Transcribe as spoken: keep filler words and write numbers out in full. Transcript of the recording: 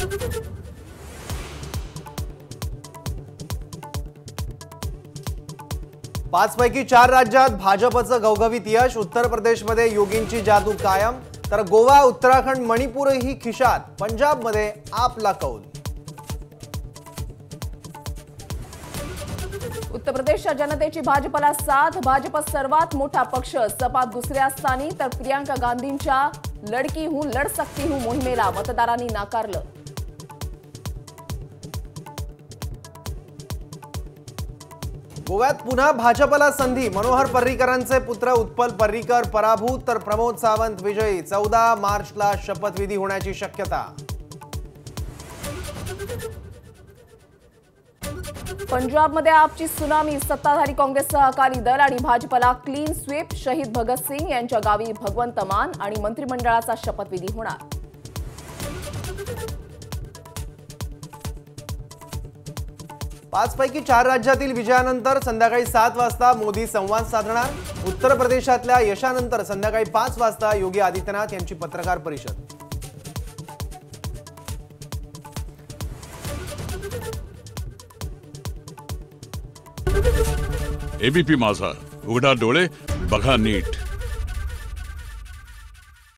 पाच पैकी चार राज्यात भाजपचं घवघवीत यश। उत्तर प्रदेशमध्ये योगींची जादू कायम, तर गोवा, उत्तराखंड, मणिपूरही खिशात। पंजाबमध्ये आपला कौल। उत्तर प्रदेशच्या जनतेची भाजपला साथ। भाजप सर्वात मोठा पक्ष, सपा दुसऱ्या स्थानी, तर प्रियंका गांधींच्या लडकी हूं लढ सकती हूं मोहिमेला मतदारांनी नाकारलं। गोव्यात पुन्हा भाजपला संधी। मनोहर पर्रीकरांचे पुत्र उत्पल पर्रीकर पराभूत, तर प्रमोद सावंत विजयी। चौदा मार्चला शपथविधी होण्याची शक्यता। पंजाबमध्ये आपची सुनामी। सत्ताधारी काँग्रेससह अकाली दल आणि भाजपला क्लीन स्वीप। शहीद भगत सिंग यांच्या गावी भगवंत मान आणि मंत्रिमंडळाचा शपथविधी होणार। पाच पैकी चार राज्यातील विजयानंतर संध्याकाळी सात वाजता मोदी संवाद साधणार। उत्तर प्रदेशातल्या यशानंतर संध्याकाळी पाच वाजता योगी आदित्यनाथ यांची पत्रकार परिषद। एबीपी माझा, उघडा डोळे बघा नीट।